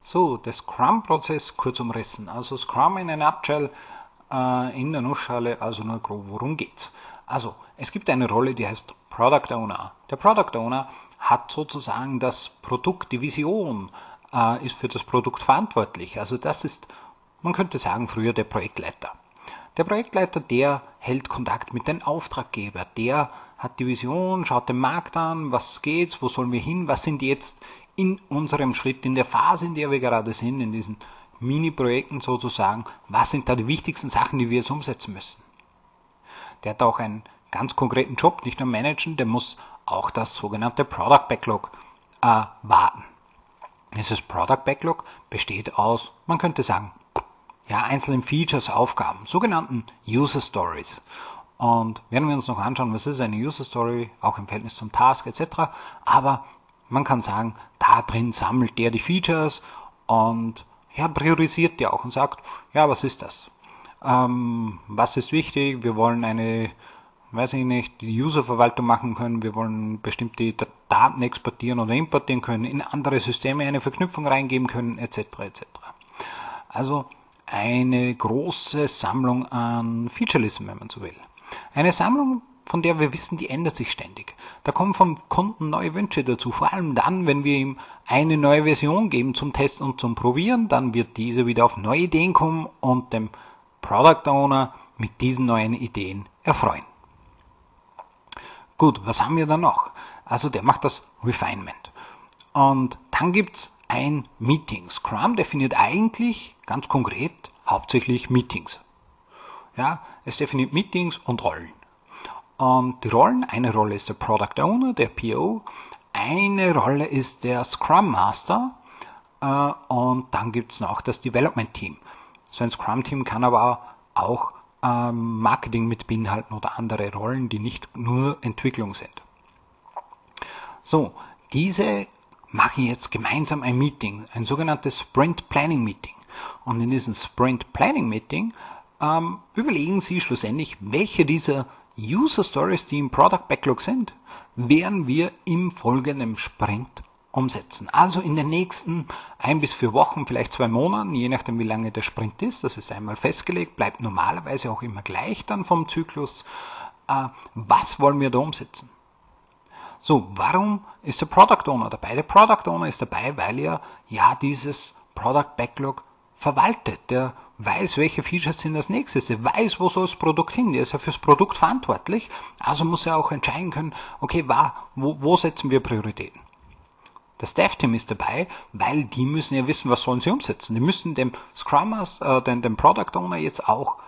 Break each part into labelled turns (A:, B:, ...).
A: So, der Scrum-Prozess kurz umrissen. Also Scrum in a nutshell, in der Nussschale, also nur grob, worum geht's? Also, es gibt eine Rolle, die heißt Product Owner. Der Product Owner hat sozusagen das Produkt, die Vision, ist für das Produkt verantwortlich. Also das ist, man könnte sagen, früher der Projektleiter. Der Projektleiter, der hält Kontakt mit dem Auftraggeber, der hat die Vision, schaut den Markt an, was geht's, wo sollen wir hin, was sind jetzt in unserem Schritt, in der Phase, in der wir gerade sind, in diesen Mini-Projekten sozusagen, was sind da die wichtigsten Sachen, die wir jetzt umsetzen müssen. Der hat auch einen ganz konkreten Job, nicht nur managen, der muss auch das sogenannte Product Backlog warten. Dieses Product Backlog besteht aus, man könnte sagen, ja, einzelnen Features, Aufgaben, sogenannten User Stories. Und werden wir uns noch anschauen, was ist eine User Story, auch im Verhältnis zum Task etc. Aber man kann sagen, da drin sammelt der die Features und ja, priorisiert die auch und sagt, ja, was ist das? Was ist wichtig? Wir wollen eine, weiß ich nicht, die Userverwaltung machen können, wir wollen bestimmte Daten exportieren oder importieren können, in andere Systeme eine Verknüpfung reingeben können, etc. etc. Also eine große Sammlung an Featurelisten, wenn man so will. Eine Sammlung, von der wir wissen, die ändert sich ständig. Da kommen vom Kunden neue Wünsche dazu, vor allem dann, wenn wir ihm eine neue Version geben zum Testen und zum Probieren, dann wird diese wieder auf neue Ideen kommen und dem Product Owner mit diesen neuen Ideen erfreuen. Gut, was haben wir da noch? Also der macht das Refinement. Und dann gibt's ein Meeting. Scrum definiert eigentlich ganz konkret hauptsächlich Meetings. Ja, es definiert Meetings und Rollen. Und die Rollen, eine Rolle ist der Product Owner, der PO, eine Rolle ist der Scrum Master und dann gibt es noch das Development Team. So ein Scrum Team kann aber auch Marketing mit beinhalten oder andere Rollen, die nicht nur Entwicklung sind. So, diese machen jetzt gemeinsam ein Meeting, ein sogenanntes Sprint Planning Meeting. Und in diesem Sprint Planning Meeting überlegen Sie schlussendlich, welche dieser User Stories, die im Product Backlog sind, werden wir im folgenden Sprint umsetzen. Also in den nächsten 1 bis 4 Wochen, vielleicht 2 Monaten, je nachdem wie lange der Sprint ist, das ist einmal festgelegt, bleibt normalerweise auch immer gleich dann vom Zyklus. Was wollen wir da umsetzen? So, warum ist der Product Owner dabei? Der Product Owner ist dabei, weil er ja dieses Product Backlog verwaltet. Der weiß, welche Features sind das nächste. Er weiß, wo soll das Produkt hin. Der ist ja fürs Produkt verantwortlich. Also muss er auch entscheiden können, okay, wo setzen wir Prioritäten? Das Dev-Team ist dabei, weil die müssen ja wissen, was sollen sie umsetzen. Die müssen dem Scrum Master, dem Product Owner jetzt auch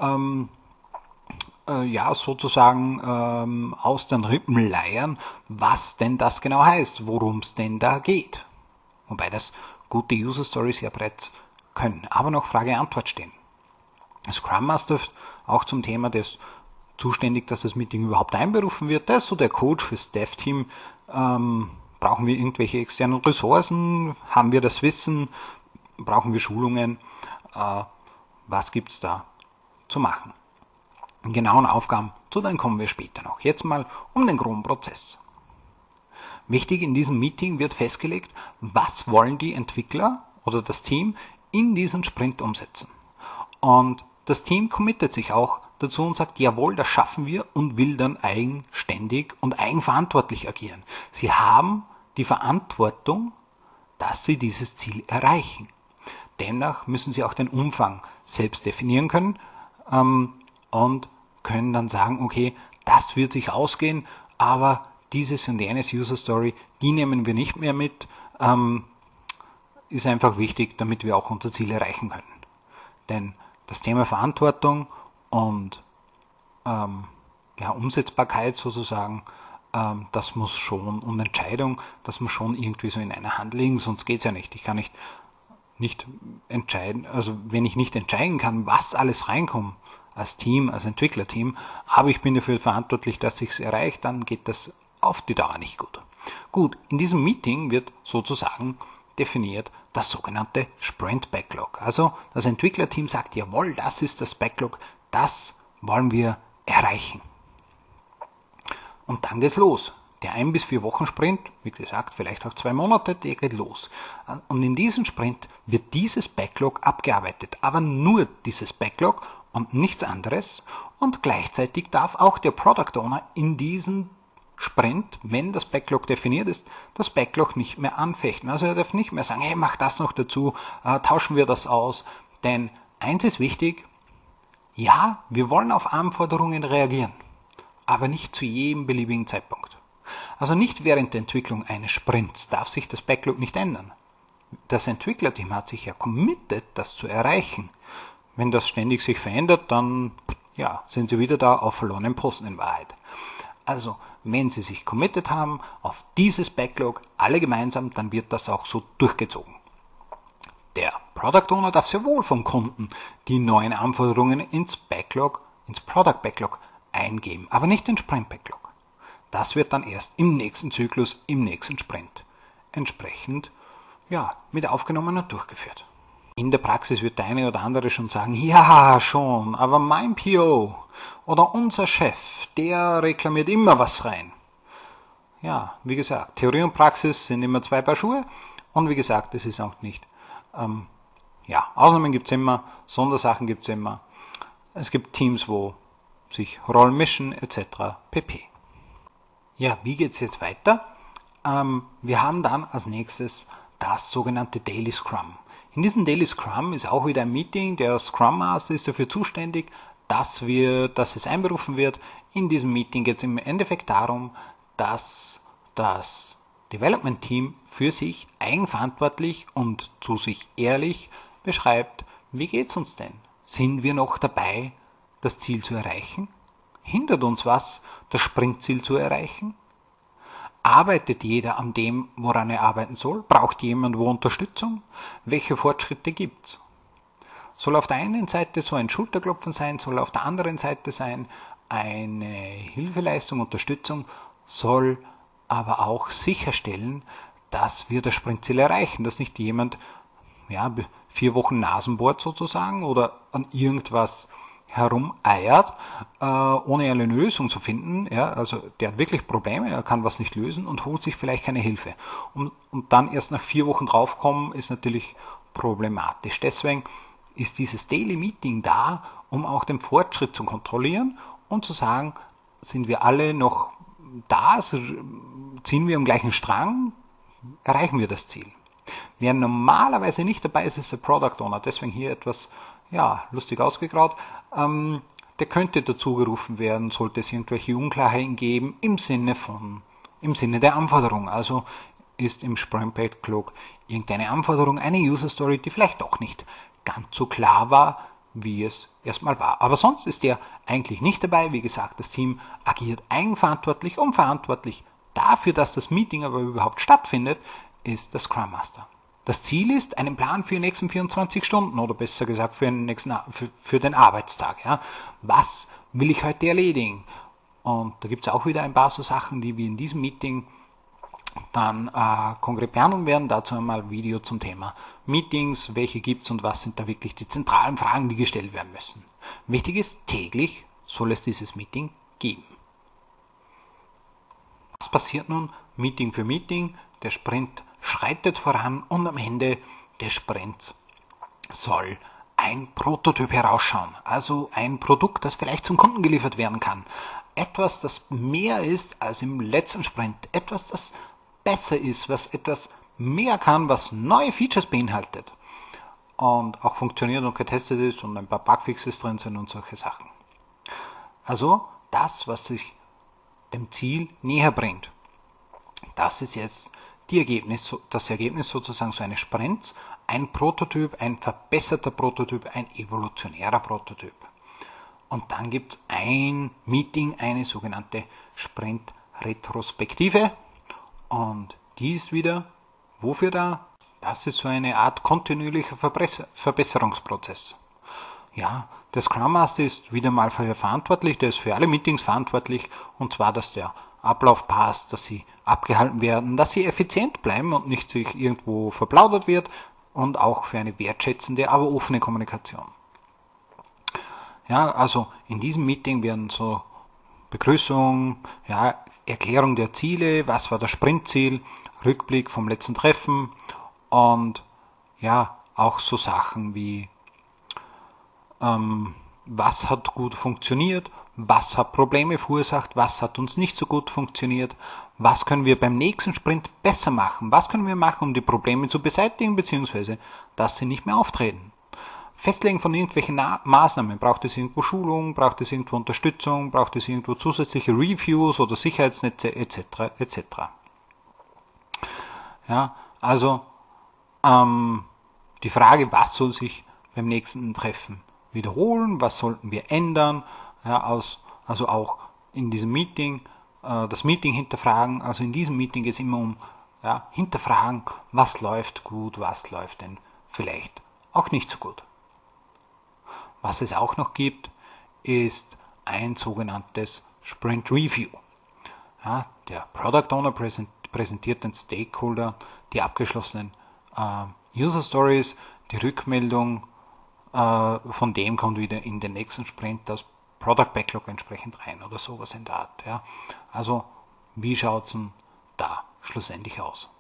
A: ja, sozusagen aus den Rippen leiern, was denn das genau heißt, worum es denn da geht. Wobei das gute User Stories ja bereits können, aber noch Frage-Antwort stehen. Scrum Master auch zum Thema, der ist zuständig, dass das Meeting überhaupt einberufen wird. Der ist so der Coach fürs Dev-Team. Brauchen wir irgendwelche externen Ressourcen? Haben wir das Wissen? Brauchen wir Schulungen? Was gibt's da zu machen? Genauen Aufgaben, zu denen kommen wir später noch. Jetzt mal um den groben Prozess. Wichtig, in diesem Meeting wird festgelegt, was wollen die Entwickler oder das Team in diesen Sprint umsetzen. Und das Team committet sich auch dazu und sagt, jawohl, das schaffen wir und will dann eigenständig und eigenverantwortlich agieren. Sie haben die Verantwortung, dass sie dieses Ziel erreichen. Demnach müssen sie auch den Umfang selbst definieren können und können dann sagen, okay, das wird sich ausgehen, aber dieses und jenes User Story, die nehmen wir nicht mehr mit, ist einfach wichtig, damit wir auch unser Ziel erreichen können. Denn das Thema Verantwortung und ja, Umsetzbarkeit sozusagen, das muss schon, und Entscheidung, das muss schon irgendwie so in einer Hand liegen, sonst geht es ja nicht. Ich kann nicht entscheiden, also wenn ich nicht entscheiden kann, was alles reinkommt, als Team, als Entwicklerteam, aber ich bin dafür verantwortlich, dass ich es erreiche, dann geht das auf die Dauer nicht gut. Gut, in diesem Meeting wird sozusagen definiert das sogenannte Sprint Backlog. Also das Entwicklerteam sagt, jawohl, das ist das Backlog, das wollen wir erreichen. Und dann geht's los. Der 1 bis 4 Wochen Sprint, wie gesagt, vielleicht auch 2 Monate, der geht los. Und in diesem Sprint wird dieses Backlog abgearbeitet, aber nur dieses Backlog und nichts anderes. Und gleichzeitig darf auch der Product Owner in diesem Sprint, wenn das Backlog definiert ist, das Backlog nicht mehr anfechten. Also er darf nicht mehr sagen, hey, mach das noch dazu, tauschen wir das aus. Denn eins ist wichtig, ja, wir wollen auf Anforderungen reagieren, aber nicht zu jedem beliebigen Zeitpunkt. Also nicht während der Entwicklung eines Sprints darf sich das Backlog nicht ändern. Das Entwicklerteam hat sich ja committed, das zu erreichen. Wenn das ständig sich verändert, dann ja, sind sie wieder da auf verlorenen Posten in Wahrheit. Also, wenn sie sich committed haben auf dieses Backlog, alle gemeinsam, dann wird das auch so durchgezogen. Der Product Owner darf sehr wohl vom Kunden die neuen Anforderungen ins Backlog, ins Product Backlog eingeben, aber nicht ins Sprint Backlog. Das wird dann erst im nächsten Zyklus, im nächsten Sprint entsprechend mit aufgenommen und durchgeführt. In der Praxis wird der eine oder andere schon sagen, ja schon, aber mein PO oder unser Chef, der reklamiert immer was rein. Ja, wie gesagt, Theorie und Praxis sind immer 2 Paar Schuhe und wie gesagt, es ist auch nicht, Ausnahmen gibt es immer, Sondersachen gibt es immer. Es gibt Teams, wo sich Rollen mischen etc. pp. Ja, wie geht es jetzt weiter? Wir haben dann als nächstes das sogenannte Daily Scrum. In diesem Daily Scrum ist auch wieder ein Meeting. Der Scrum Master ist dafür zuständig, dass es einberufen wird. In diesem Meeting geht es im Endeffekt darum, dass das Development Team für sich eigenverantwortlich und zu sich ehrlich beschreibt, wie geht es uns denn? Sind wir noch dabei, das Ziel zu erreichen? Hindert uns was, das Sprintziel zu erreichen? Arbeitet jeder an dem, woran er arbeiten soll? Braucht jemand wo Unterstützung? Welche Fortschritte gibt's? Soll auf der einen Seite so ein Schulterklopfen sein, soll auf der anderen Seite sein eine Hilfeleistung, Unterstützung, soll aber auch sicherstellen, dass wir das Sprintziel erreichen, dass nicht jemand 4 Wochen Nasenbohrt sozusagen oder an irgendwas herumeiert, ohne eine Lösung zu finden. Ja, also der hat wirklich Probleme, er kann was nicht lösen und holt sich vielleicht keine Hilfe. Und dann erst nach 4 Wochen draufkommen, ist natürlich problematisch. Deswegen ist dieses Daily Meeting da, um auch den Fortschritt zu kontrollieren und zu sagen, sind wir alle noch da, also ziehen wir am gleichen Strang, erreichen wir das Ziel. Wer normalerweise nicht dabei ist, ist der Product Owner. Deswegen hier etwas lustig ausgegraut. Der könnte dazu gerufen werden, sollte es irgendwelche Unklarheiten geben im Sinne der Anforderung. Also ist im Sprint Backlog irgendeine Anforderung, eine User Story, die vielleicht doch nicht ganz so klar war, wie es erstmal war. Aber sonst ist der eigentlich nicht dabei. Wie gesagt, das Team agiert eigenverantwortlich und verantwortlich dafür, dass das Meeting aber überhaupt stattfindet, ist der Scrum Master. Das Ziel ist, einen Plan für die nächsten 24 Stunden oder besser gesagt für den Arbeitstag. Ja. Was will ich heute erledigen? Und da gibt es auch wieder ein paar so Sachen, die wir in diesem Meeting dann konkret behandeln werden. Dazu einmal ein Video zum Thema Meetings, welche gibt es und was sind da wirklich die zentralen Fragen, die gestellt werden müssen. Wichtig ist, täglich soll es dieses Meeting geben. Was passiert nun Meeting für Meeting? Der Sprint schreitet voran und am Ende des Sprints soll ein Prototyp herausschauen. Also ein Produkt, das vielleicht zum Kunden geliefert werden kann. Etwas, das mehr ist als im letzten Sprint. Etwas, das besser ist, was etwas mehr kann, was neue Features beinhaltet. Und auch funktioniert und getestet ist und ein paar Bugfixes drin sind und solche Sachen. Also das, was sich dem Ziel näher bringt. Das ist jetzt das Ergebnis sozusagen so eines Sprints, ein Prototyp, ein verbesserter Prototyp, ein evolutionärer Prototyp. Und dann gibt es ein Meeting, eine sogenannte Sprint-Retrospektive. Und die ist wieder, wofür da? Das ist so eine Art kontinuierlicher Verbesserungsprozess. Ja, der Scrum Master ist wieder mal verantwortlich, der ist für alle Meetings verantwortlich, und zwar, dass der Ablauf passt, dass sie abgehalten werden, dass sie effizient bleiben und nicht sich irgendwo verplaudert wird, und auch für eine wertschätzende, aber offene Kommunikation. Ja, also in diesem Meeting werden so Begrüßung, Erklärung der Ziele, was war das Sprintziel, Rückblick vom letzten Treffen und ja, auch so Sachen wie was hat gut funktioniert, was hat Probleme verursacht, was hat uns nicht so gut funktioniert, was können wir beim nächsten Sprint besser machen, was können wir machen, um die Probleme zu beseitigen, beziehungsweise dass sie nicht mehr auftreten. Festlegen von irgendwelchen Maßnahmen, braucht es irgendwo Schulung, braucht es irgendwo Unterstützung, braucht es irgendwo zusätzliche Reviews oder Sicherheitsnetze etc. etc. Ja, also die Frage, was soll sich beim nächsten Treffen wiederholen, was sollten wir ändern, ja, also auch in diesem Meeting, das Meeting hinterfragen, also in diesem Meeting geht es immer um hinterfragen, was läuft gut, was läuft denn vielleicht auch nicht so gut. Was es auch noch gibt, ist ein sogenanntes Sprint Review. Ja, der Product Owner präsentiert den Stakeholder die abgeschlossenen User Stories, die Rückmeldung von dem kommt wieder in den nächsten Sprint das Product Backlog entsprechend rein oder sowas in der Art. Ja. Also wie schaut es denn da schlussendlich aus?